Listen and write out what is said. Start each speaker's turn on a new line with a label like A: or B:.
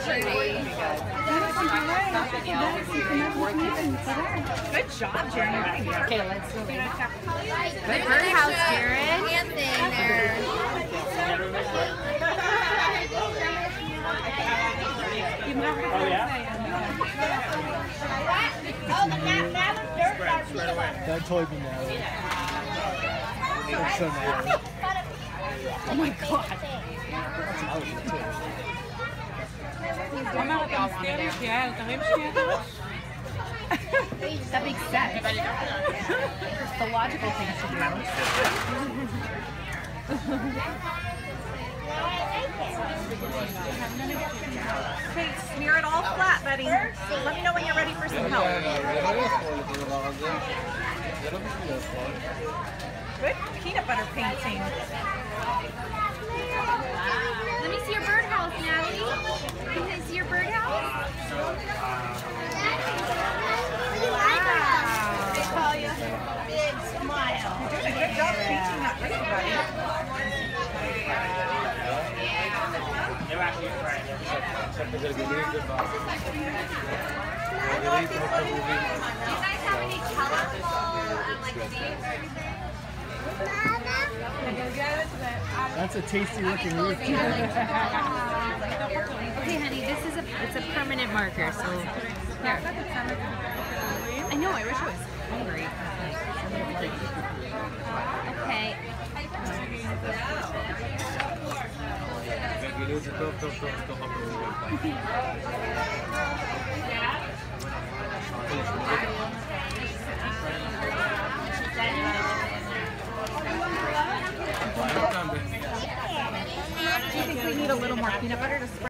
A: Good job, Jared.
B: Okay, let's go. Good birdhouse, Jared.
C: Hand thing there.
D: That toy be now. That's so nice.
A: Oh my god. That makes sense. The logical thing to do. Okay, smear it all flat, buddy. Let me know when you're ready for some help. Good peanut butter painting.
B: Let me see your birdhouse, Natalie. Can I see your birdhouse?
C: They call you Big Smile.
A: You're doing a good job painting that ring, buddy.
C: Do you guys have any colorful
D: That's a tasty looking roof.
B: Okay, honey, this is it's a permanent marker, so here. I know, I wish I was hungry. Okay.
A: Do you think we need a little more peanut butter to spread?